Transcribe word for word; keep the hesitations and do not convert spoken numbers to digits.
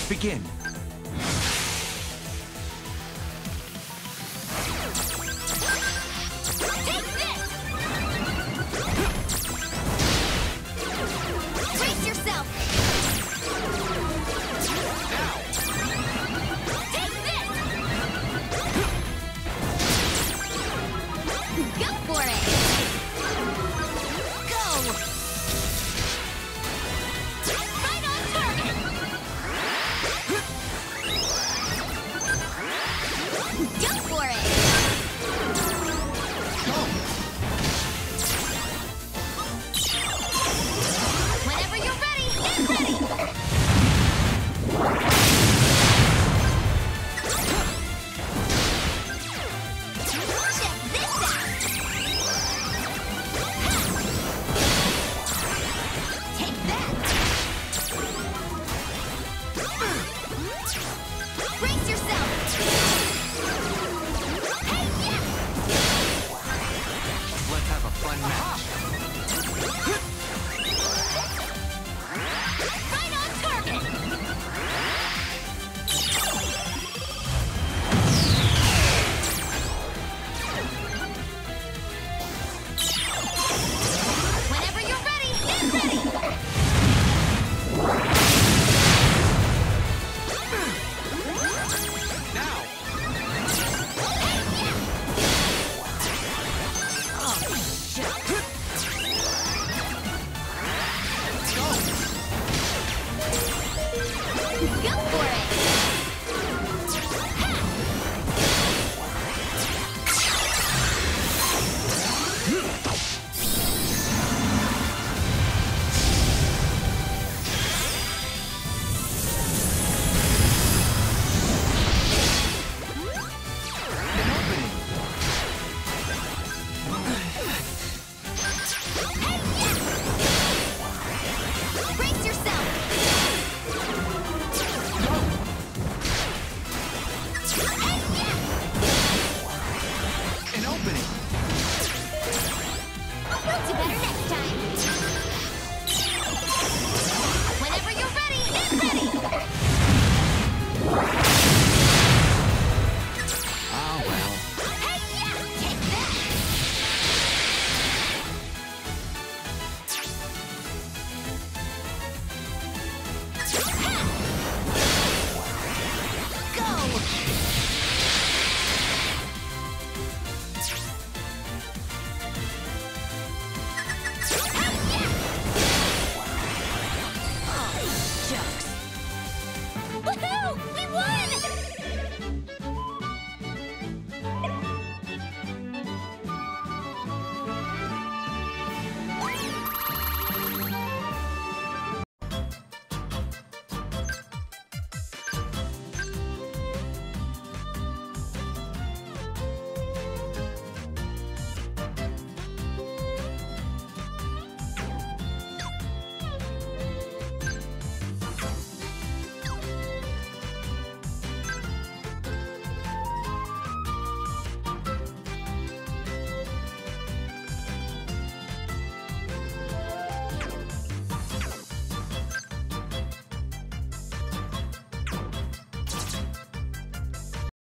Begin. Take this! Brace yourself! Now! Take this! Go for it! Go! Right on target! Go for it! Whenever you're ready, get ready! Check this out! Take that! Brace yourself! Hey, yeah! Let's have a fun match. Right on target! Whenever you're ready, get ready! Now! Oh, shit! Go for it! An opening. Brace yourself! Hey,